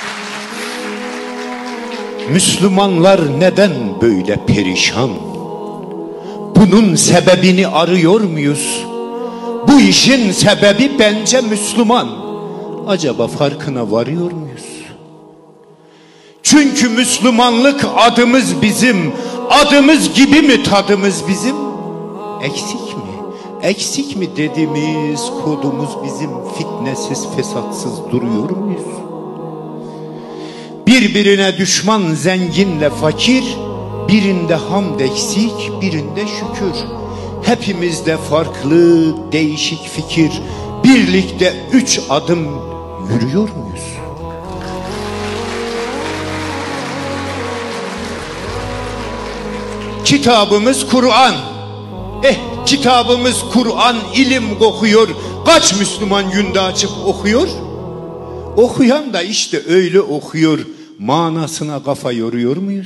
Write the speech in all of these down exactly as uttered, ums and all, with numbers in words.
Müslümanlar neden böyle perişan? Bunun sebebini arıyor muyuz? Bu işin sebebi bence Müslüman. Acaba farkına varıyor muyuz? Çünkü Müslümanlık adımız bizim, adımız gibi mi tadımız bizim? Eksik mi? Eksik mi dediğimiz kodumuz bizim, fitnesiz, fesatsız duruyor muyuz? Birbirine düşman zenginle fakir, birinde hamd eksik, birinde şükür. Hepimizde farklı, değişik fikir, birlikte üç adım yürüyor muyuz? Kitabımız Kur'an. Eh, kitabımız Kur'an ilim kokuyor. Kaç Müslüman günde açıp okuyor? Okuyan da işte öyle okuyor. Manasına kafa yoruyor muyuz?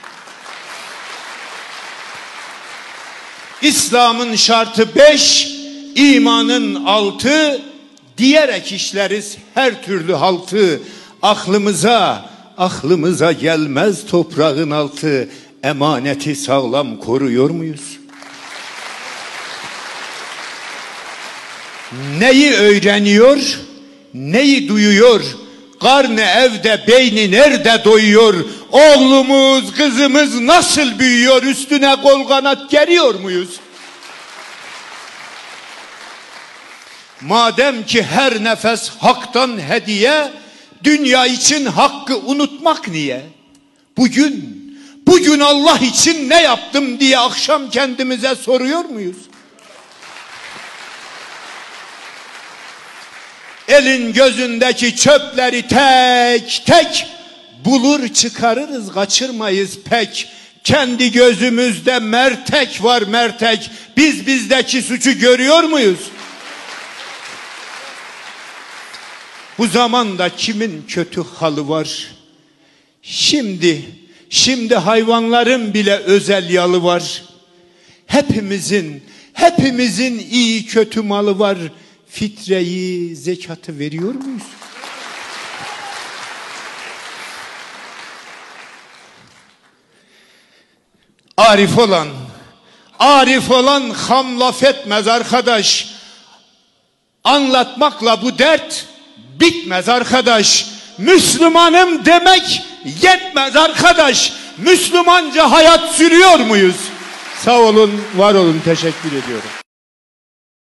İslam'ın şartı beş, imanın altı, diyerek işleriz her türlü haltı. Aklımıza, aklımıza gelmez toprağın altı. Emaneti sağlam koruyor muyuz? Neyi öğreniyor, neyi duyuyor? Karnı evde, beyni nerede doyuyor? Oğlumuz, kızımız nasıl büyüyor? Üstüne kol kanat geriyor muyuz? Madem ki her nefes haktan hediye, dünya için hakkı unutmak niye? Bugün, bugün Allah için ne yaptım diye akşam kendimize soruyor muyuz? Elin gözündeki çöpleri tek tek bulur çıkarırız, kaçırmayız pek. Kendi gözümüzde mertek var mertek. Biz bizdeki suçu görüyor muyuz? Bu zamanda kimin kötü halı var? Şimdi, şimdi hayvanların bile özel yalı var. Hepimizin, hepimizin iyi kötü malı var. Fitreyi, zekatı veriyor muyuz? Arif olan, arif olan ham laf etmez arkadaş. Anlatmakla bu dert bitmez arkadaş. Müslümanım demek yetmez arkadaş. Müslümanca hayat sürüyor muyuz? Sağ olun, var olun, teşekkür ediyorum.